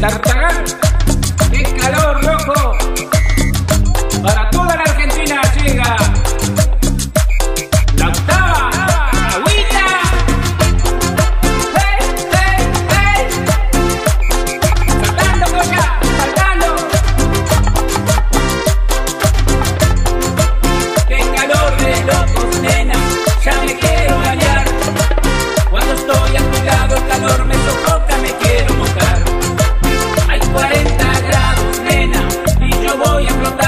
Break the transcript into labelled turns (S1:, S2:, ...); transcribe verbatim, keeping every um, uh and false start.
S1: Tartagal, qué calor, loco. Para toda la Argentina llega la octava, agüita. Hey, hey, hey. Saltando, cocha, saltando. Qué calor de locos, nena, ya me quiero bañar. Cuando estoy a tu lado el calor me sofoca, me quiero mojar. Hay cuarenta grados, nena, y yo voy a flotar.